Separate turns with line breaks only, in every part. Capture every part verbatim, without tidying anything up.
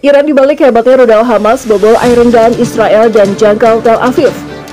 Iran dibalik hebatnya rudal Hamas bobol Iron Dome Israel dan jangkau Tel Aviv.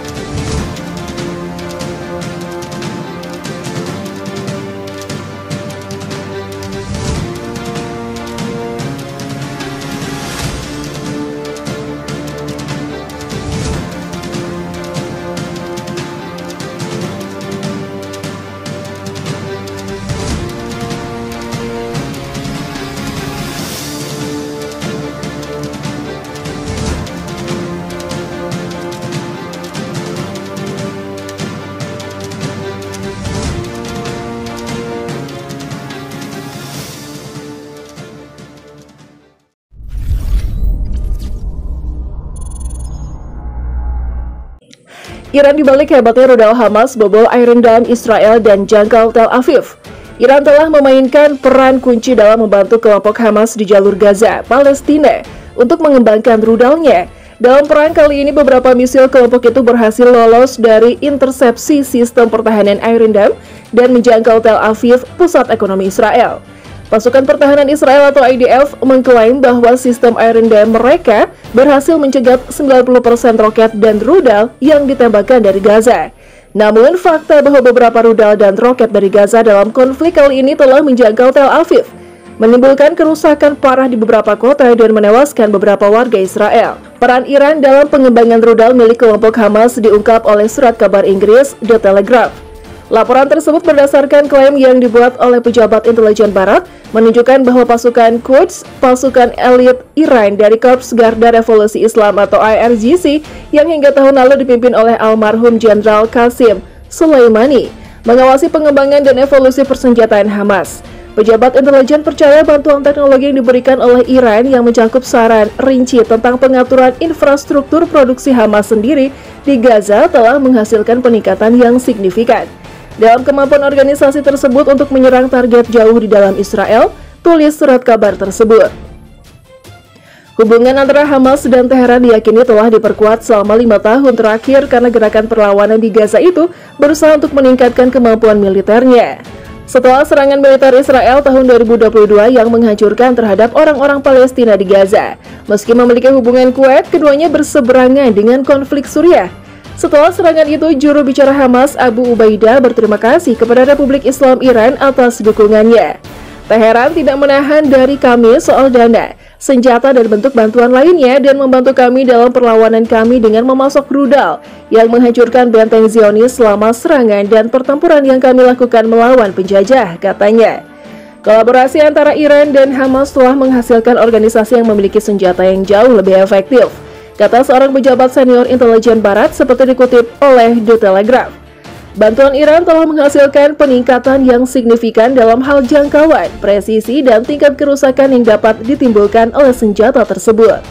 Iran dibalik hebatnya rudal Hamas bobol Iron Dome Israel dan jangkau Tel Aviv. Iran telah memainkan peran kunci dalam membantu kelompok Hamas di jalur Gaza, Palestina, untuk mengembangkan rudalnya. Dalam perang kali ini, beberapa misil kelompok itu berhasil lolos dari intersepsi sistem pertahanan Iron Dome dan menjangkau Tel Aviv, pusat ekonomi Israel. Pasukan Pertahanan Israel atau I D F mengklaim bahwa sistem Iron Dome mereka berhasil mencegat sembilan puluh persen roket dan rudal yang ditembakkan dari Gaza. Namun, fakta bahwa beberapa rudal dan roket dari Gaza dalam konflik kali ini telah menjangkau Tel Aviv, menimbulkan kerusakan parah di beberapa kota dan menewaskan beberapa warga Israel. Peran Iran dalam pengembangan rudal milik kelompok Hamas diungkap oleh surat kabar Inggris The Telegraph. Laporan tersebut berdasarkan klaim yang dibuat oleh pejabat intelijen Barat, menunjukkan bahwa pasukan Quds, pasukan elit Iran dari Korps Garda Revolusi Islam atau I R G C, yang hingga tahun lalu dipimpin oleh almarhum Jenderal Qasim Soleimani, mengawasi pengembangan dan evolusi persenjataan Hamas. Pejabat intelijen percaya bantuan teknologi yang diberikan oleh Iran yang mencakup saran rinci tentang pengaturan infrastruktur produksi Hamas sendiri di Gaza telah menghasilkan peningkatan yang signifikan dalam kemampuan organisasi tersebut untuk menyerang target jauh di dalam Israel, tulis surat kabar tersebut. Hubungan antara Hamas dan Teheran diyakini telah diperkuat selama lima tahun terakhir karena gerakan perlawanan di Gaza itu berusaha untuk meningkatkan kemampuan militernya. Setelah serangan militer Israel tahun dua ribu dua puluh dua yang menghancurkan terhadap orang-orang Palestina di Gaza, meski memiliki hubungan kuat, keduanya berseberangan dengan konflik Suriah. Setelah serangan itu, juru bicara Hamas Abu Ubaidah berterima kasih kepada Republik Islam Iran atas dukungannya. Teheran tidak menahan dari kami soal dana, senjata dan bentuk bantuan lainnya dan membantu kami dalam perlawanan kami dengan memasok rudal yang menghancurkan benteng Zionis selama serangan dan pertempuran yang kami lakukan melawan penjajah, katanya. Kolaborasi antara Iran dan Hamas telah menghasilkan organisasi yang memiliki senjata yang jauh lebih efektif, kata seorang pejabat senior intelijen Barat seperti dikutip oleh The Telegraph. Bantuan Iran telah menghasilkan peningkatan yang signifikan dalam hal jangkauan, presisi, dan tingkat kerusakan yang dapat ditimbulkan oleh senjata tersebut.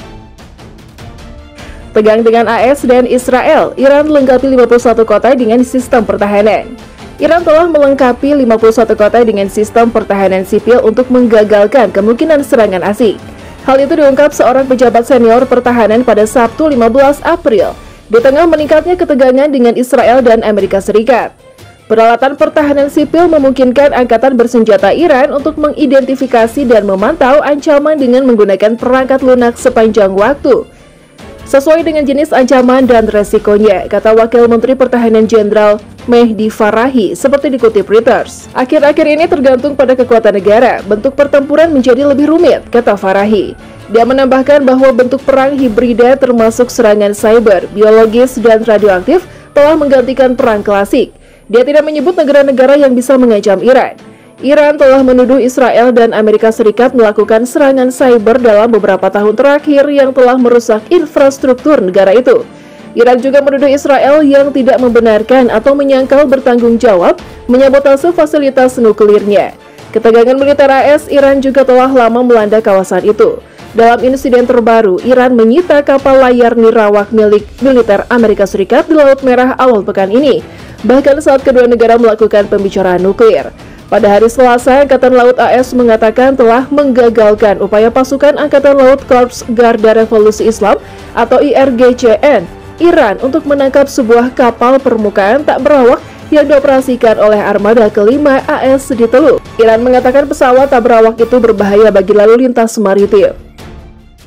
Tegang dengan A S dan Israel, Iran melengkapi lima puluh satu kota dengan sistem pertahanan. Iran telah melengkapi lima puluh satu kota dengan sistem pertahanan sipil untuk menggagalkan kemungkinan serangan asing. Hal itu diungkap seorang pejabat senior pertahanan pada Sabtu lima belas April, di tengah meningkatnya ketegangan dengan Israel dan Amerika Serikat. Peralatan pertahanan sipil memungkinkan angkatan bersenjata Iran untuk mengidentifikasi dan memantau ancaman dengan menggunakan perangkat lunak sepanjang waktu, sesuai dengan jenis ancaman dan resikonya, kata Wakil Menteri Pertahanan Jenderal Mehdi Farahi, seperti dikutip Reuters. Akhir-akhir ini tergantung pada kekuatan negara, bentuk pertempuran menjadi lebih rumit, kata Farahi. Dia menambahkan bahwa bentuk perang hibrida termasuk serangan cyber, biologis, dan radioaktif telah menggantikan perang klasik. Dia tidak menyebut negara-negara yang bisa mengancam Iran. Iran telah menuduh Israel dan Amerika Serikat melakukan serangan cyber dalam beberapa tahun terakhir yang telah merusak infrastruktur negara itu. Iran juga menuduh Israel yang tidak membenarkan atau menyangkal bertanggung jawab menyabotase fasilitas nuklirnya. Ketegangan militer A S Iran juga telah lama melanda kawasan itu. Dalam insiden terbaru, Iran menyita kapal layar nirawak milik militer Amerika Serikat di Laut Merah awal pekan ini, bahkan saat kedua negara melakukan pembicaraan nuklir. Pada hari Selasa, Angkatan Laut A S mengatakan telah menggagalkan upaya pasukan Angkatan Laut Korps Garda Revolusi Islam atau I R G C N Iran untuk menangkap sebuah kapal permukaan tak berawak yang dioperasikan oleh armada kelima A S di Teluk. Iran mengatakan pesawat tak berawak itu berbahaya bagi lalu lintas maritim.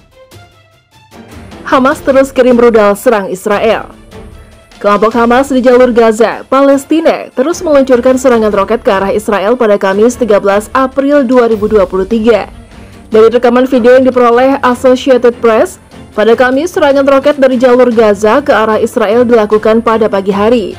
Hamas terus kirim rudal serang Israel. Kelompok Hamas di jalur Gaza, Palestina, terus meluncurkan serangan roket ke arah Israel pada Kamis tiga belas April dua ribu dua puluh tiga. Dari rekaman video yang diperoleh Associated Press, pada Kamis serangan roket dari jalur Gaza ke arah Israel dilakukan pada pagi hari.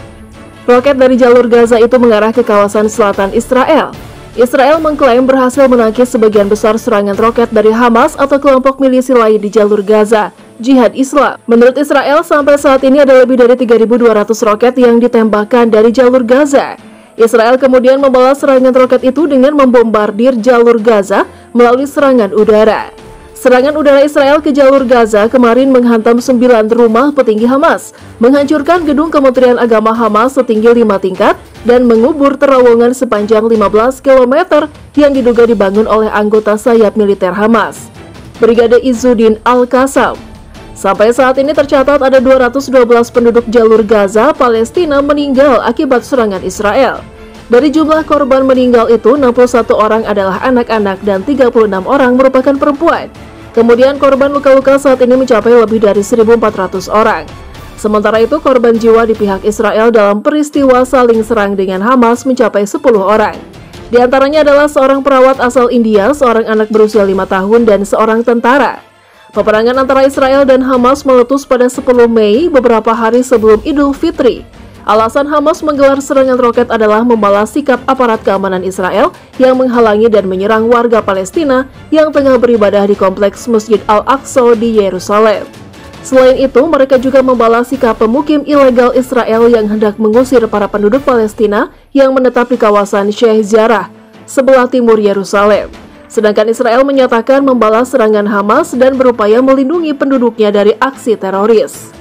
Roket dari jalur Gaza itu mengarah ke kawasan selatan Israel. Israel mengklaim berhasil menangkis sebagian besar serangan roket dari Hamas atau kelompok milisi lain di jalur Gaza, Jihad Islam. Menurut Israel, sampai saat ini ada lebih dari tiga ribu dua ratus roket yang ditembakkan dari jalur Gaza. Israel kemudian membalas serangan roket itu dengan membombardir jalur Gaza melalui serangan udara. Serangan udara Israel ke jalur Gaza kemarin menghantam sembilan rumah petinggi Hamas, menghancurkan gedung Kementerian Agama Hamas setinggi lima tingkat, dan mengubur terowongan sepanjang lima belas kilometer yang diduga dibangun oleh anggota sayap militer Hamas, Brigade Izzuddin Al-Qassam. Sampai saat ini tercatat ada dua ratus dua belas penduduk jalur Gaza, Palestina meninggal akibat serangan Israel. Dari jumlah korban meninggal itu, enam puluh satu orang adalah anak-anak dan tiga puluh enam orang merupakan perempuan. Kemudian korban luka-luka saat ini mencapai lebih dari seribu empat ratus orang. Sementara itu, korban jiwa di pihak Israel dalam peristiwa saling serang dengan Hamas mencapai sepuluh orang. Di antaranya adalah seorang perawat asal India, seorang anak berusia lima tahun, dan seorang tentara. Peperangan antara Israel dan Hamas meletus pada sepuluh Mei, beberapa hari sebelum Idul Fitri. Alasan Hamas menggelar serangan roket adalah membalas sikap aparat keamanan Israel yang menghalangi dan menyerang warga Palestina yang tengah beribadah di kompleks Masjid Al-Aqsa di Yerusalem. Selain itu, mereka juga membalas sikap pemukim ilegal Israel yang hendak mengusir para penduduk Palestina yang menetap di kawasan Sheikh Jarrah, sebelah timur Yerusalem. Sedangkan Israel menyatakan membalas serangan Hamas dan berupaya melindungi penduduknya dari aksi teroris.